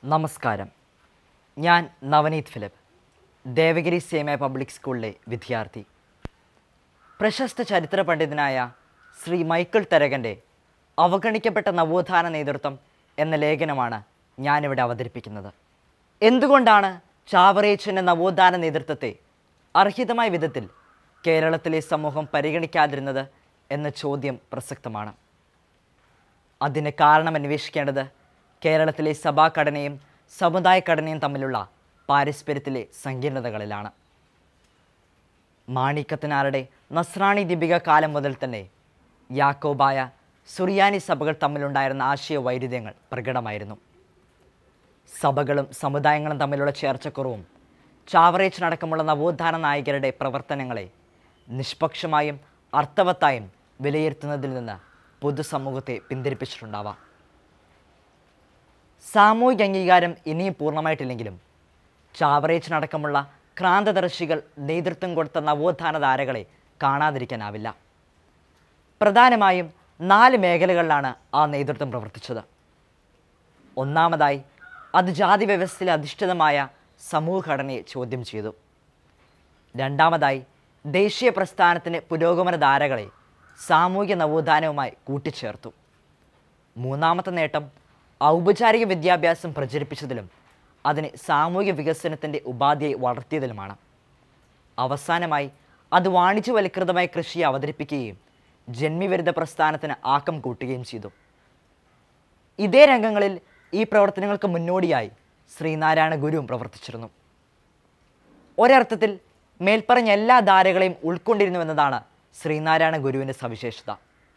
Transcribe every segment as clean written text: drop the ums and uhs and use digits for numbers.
നമസ്കാരം. ഞാൻ നവനീത് ഫിലിപ്പ്, ദേവഗിരി സേമ പബ്ലിക് സ്കൂളിലെ വിദ്യാർത്ഥി. പ്രശസ്ത ചരിത്ര പണ്ഡിതനായ ശ്രീ മൈക്കിൾ തരകൻ്റെ അവഗണിക്കപ്പെട്ട നവോത്ഥാന നേതൃത്വം എന്ന ലേഖനമാണ് ഞാനിവിടെ അവതരിപ്പിക്കുന്നത്. എന്തുകൊണ്ടാണ് ചാവറയച്ചൻ്റെ നവോത്ഥാന നേതൃത്വത്തെ അർഹിതമായ വിധത്തിൽ കേരളത്തിലെ സമൂഹം പരിഗണിക്കാതിരുന്നത് എന്ന ചോദ്യം പ്രസക്തമാണ്. അതിന് കാരണം അന്വേഷിക്കേണ്ടത് കേരളത്തിലെ സഭാഘടനയും സമുദായഘടനയും തമ്മിലുള്ള പാരസ്പര്യത്തിലെ സങ്കീർണതകളിലാണ്. മാണിക്കത്തനാരുടെ നസ്രാണി ദീപിക കാലം മുതൽ തന്നെ യാക്കോബായ സുറിയാനി സഭകൾ തമ്മിലുണ്ടായിരുന്ന ആശയ വൈരുദ്ധ്യങ്ങൾ പ്രകടമായിരുന്നു. സഭകളും സമുദായങ്ങളും തമ്മിലുള്ള ചേർച്ചക്കുറവും ചാവറയച്ചനടക്കമുള്ള നവോത്ഥാന നായകരുടെ പ്രവർത്തനങ്ങളെ നിഷ്പക്ഷമായും അർത്ഥവത്തായും വിലയിരുത്തുന്നതിൽ നിന്ന് പൊതുസമൂഹത്തെ പിന്തിരിപ്പിച്ചിട്ടുണ്ടാവാം. സാമൂഹിക അംഗീകാരം ഇനിയും പൂർണ്ണമായിട്ടില്ലെങ്കിലും ചാവറയച്ചനടക്കമുള്ള ക്രാന്തദർശികൾ നേതൃത്വം കൊടുത്ത നവോത്ഥാന ധാരകളെ കാണാതിരിക്കാനാവില്ല. പ്രധാനമായും 4 മേഖലകളിലാണ് ആ നേതൃത്വം പ്രവർത്തിച്ചത്. ഒന്നാമതായി, അത് ജാതി വ്യവസ്ഥയിൽ അധിഷ്ഠിതമായ സമൂഹഘടനയെ ചോദ്യം ചെയ്തു. രണ്ടാമതായി, ദേശീയ പ്രസ്ഥാനത്തിന് പുരോഗമന ധാരകളെ സാമൂഹിക നവോത്ഥാനവുമായി കൂട്ടിച്ചേർത്തു. മൂന്നാമത്തെ നേട്ടം ഔപചാരിക വിദ്യാഭ്യാസം പ്രചരിപ്പിച്ചതിലും അതിനെ സാമൂഹിക വികസനത്തിൻ്റെ ഉപാധിയായി വളർത്തിയതിലുമാണ്. അവസാനമായി, അത് വാണിജ്യവൽകൃതമായ കൃഷിയെ അവതരിപ്പിക്കുകയും ജന്മിവിരുദ്ധ പ്രസ്ഥാനത്തിന് ആക്കം കൂട്ടുകയും ചെയ്തു. ഇതേ രംഗങ്ങളിൽ ഈ പ്രവർത്തനങ്ങൾക്ക് മുന്നോടിയായി ശ്രീനാരായണ ഗുരുവും പ്രവർത്തിച്ചിരുന്നു. ഒരർത്ഥത്തിൽ മേൽപ്പറഞ്ഞ എല്ലാ ധാരകളെയും ഉൾക്കൊണ്ടിരുന്നുവെന്നതാണ് ശ്രീനാരായണ ഗുരുവിൻ്റെ സവിശേഷത.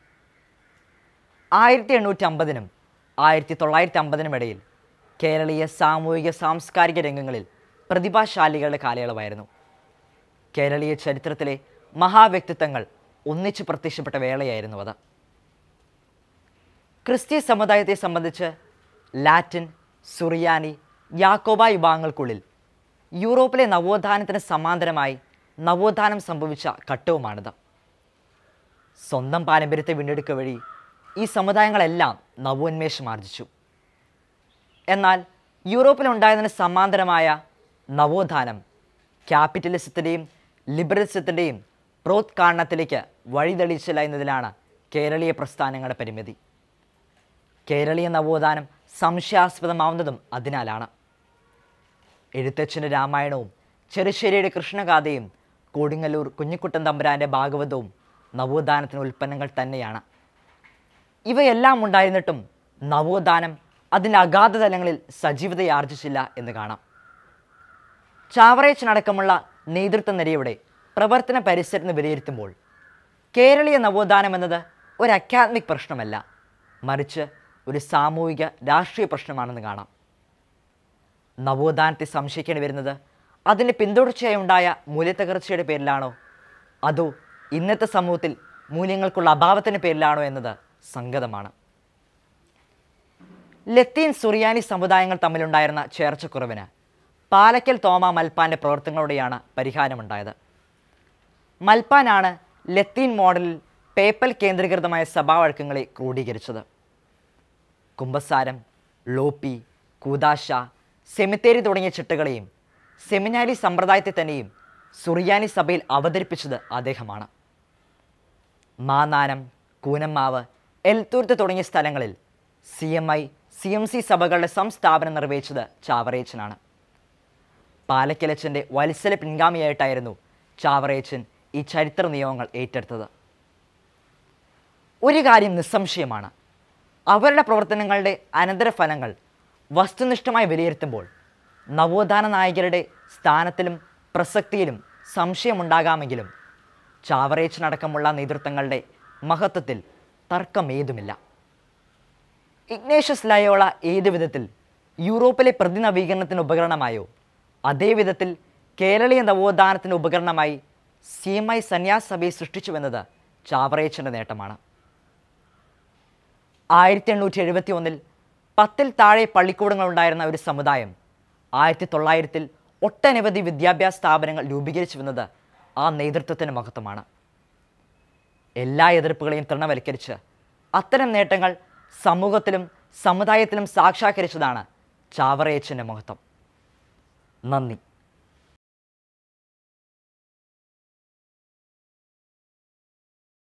1850-നും 1950-നും ഇടയിൽ കേരളീയ സാമൂഹിക സാംസ്കാരിക രംഗങ്ങളിൽ പ്രതിഭാശാലികളുടെ കാലയളവായിരുന്നു. കേരളീയ ചരിത്രത്തിലെ മഹാവ്യക്തിത്വങ്ങൾ ഒന്നിച്ചു പ്രത്യക്ഷപ്പെട്ട വേളയായിരുന്നു അത്. ക്രിസ്തീയ സമുദായത്തെ സംബന്ധിച്ച് ലാറ്റിൻ, സുറിയാനി, യാക്കോബ വിഭാഗങ്ങൾക്കുള്ളിൽ യൂറോപ്പിലെ നവോത്ഥാനത്തിന് സമാന്തരമായി നവോത്ഥാനം സംഭവിച്ച ഘട്ടവുമാണിത്. സ്വന്തം പാരമ്പര്യത്തെ വീണ്ടെടുക്കുക വഴി ഈ സമുദായങ്ങളെല്ലാം നവോന്മേഷം ആർജിച്ചു. എന്നാൽ യൂറോപ്പിലുണ്ടായതിന് സമാന്തരമായ നവോത്ഥാനം ക്യാപിറ്റലിസത്തിൻ്റെയും ലിബറലിസത്തിൻ്റെയും പ്രോത്കാരണത്തിലേക്ക് വഴിതെളിച്ചില്ല എന്നതിലാണ് കേരളീയ പ്രസ്ഥാനങ്ങളുടെ പരിമിതി. കേരളീയ നവോത്ഥാനം സംശയാസ്പദമാവുന്നതും അതിനാലാണ്. എഴുത്തച്ഛൻ്റെ രാമായണവും ചെറുശ്ശേരിയുടെ കൃഷ്ണഗാഥയും കൊടുങ്ങല്ലൂർ കുഞ്ഞിക്കുട്ടൻ തമ്പുരാൻ്റെ ഭാഗവതവും നവോത്ഥാനത്തിന് ഉൽപ്പന്നങ്ങൾ തന്നെയാണ്. ഇവയെല്ലാം ഉണ്ടായിരുന്നിട്ടും നവോത്ഥാനം അതിൻ്റെ അഗാധ തലങ്ങളിൽ സജീവതയാർജിച്ചില്ല എന്ന് കാണാം. ചാവറയച്ചനടക്കമുള്ള നേതൃത്വ നിരയുടെ പ്രവർത്തന പരിസരത്തിന് വിലയിരുത്തുമ്പോൾ കേരളീയ നവോത്ഥാനം എന്നത് ഒരു അക്കാദമിക് പ്രശ്നമല്ല, മറിച്ച് ഒരു സാമൂഹിക രാഷ്ട്രീയ പ്രശ്നമാണെന്ന് കാണാം. നവോത്ഥാനത്തെ സംശയിക്കേണ്ടി വരുന്നത് അതിൻ്റെ പിന്തുടർച്ചയായി ഉണ്ടായ മൂല്യത്തകർച്ചയുടെ പേരിലാണോ, അതോ ഇന്നത്തെ സമൂഹത്തിൽ മൂല്യങ്ങൾക്കുള്ള അഭാവത്തിൻ്റെ പേരിലാണോ എന്നത് സംഗതമാണ്. ലത്തീൻ സുറിയാനി സമുദായങ്ങൾ തമ്മിലുണ്ടായിരുന്ന ചേർച്ചക്കുറവിന് പാലക്കൽ തോമ മൽപ്പാൻ്റെ പ്രവർത്തനങ്ങളോടെയാണ് പരിഹാരമുണ്ടായത്. മൽപ്പാനാണ് ലത്തീൻ മോഡലിൽ പേപ്പൽ കേന്ദ്രീകൃതമായ സഭാവഴക്കങ്ങളെ ക്രോഡീകരിച്ചത്. കുമ്പസാരം, ലോപ്പി, കൂദാശ, സെമിത്തേരി തുടങ്ങിയ ചിട്ടകളെയും സെമിനാരി സമ്പ്രദായത്തെ തന്നെയും സുറിയാനി സഭയിൽ അവതരിപ്പിച്ചത് അദ്ദേഹമാണ്. മാന്നാനം, കൂനമ്മാവ്, എൽത്തൂർത്ത് തുടങ്ങിയ സ്ഥലങ്ങളിൽ CMI, CMC സഭകളുടെ സംസ്ഥാപനം നിർവഹിച്ചത് ചാവറയച്ചനാണ്. പാലക്കലച്ചൻ്റെ വത്സല പിൻഗാമിയായിട്ടായിരുന്നു ചാവറയച്ചൻ ഈ ചരിത്ര നിയമങ്ങൾ ഏറ്റെടുത്തത്. ഒരു കാര്യം നിസ്സംശയമാണ്, അവരുടെ പ്രവർത്തനങ്ങളുടെ അനന്തരഫലങ്ങൾ വസ്തുനിഷ്ഠമായി വിലയിരുത്തുമ്പോൾ നവോത്ഥാന നായകരുടെ സ്ഥാനത്തിലും പ്രസക്തിയിലും സംശയമുണ്ടാകാമെങ്കിലും ചാവറയച്ചനടക്കമുള്ള നേതൃത്വങ്ങളുടെ മഹത്വത്തിൽ തർക്കമേതുമില്ല. ഇഗ്നേഷ്യസ് ലയോള ഏതു വിധത്തിൽ യൂറോപ്പിലെ പ്രതിനവീകരണത്തിന് ഉപകരണമായോ അതേ വിധത്തിൽ കേരളീയ നവോത്ഥാനത്തിന് ഉപകരണമായി CMI സന്യാസ സഭയെ സൃഷ്ടിച്ചുവെന്നത് ചാവറയച്ചൻ്റെ നേട്ടമാണ്. 1871-ൽ 10-ൽ താഴെ പള്ളിക്കൂടങ്ങളുണ്ടായിരുന്ന ഒരു സമുദായം 1900-ൽ ഒട്ടനവധി വിദ്യാഭ്യാസ സ്ഥാപനങ്ങൾ രൂപീകരിച്ചുവെന്നത് ആ നേതൃത്വത്തിൻ്റെ മഹത്വമാണ്. എല്ലാ എതിർപ്പുകളെയും തൃണവൽക്കരിച്ച് അത്തരം നേട്ടങ്ങൾ സമൂഹത്തിലും സമുദായത്തിലും സാക്ഷാത്കരിച്ചതാണ് ചാവറയച്ചൻ്റെ മഹത്വം. നന്ദി.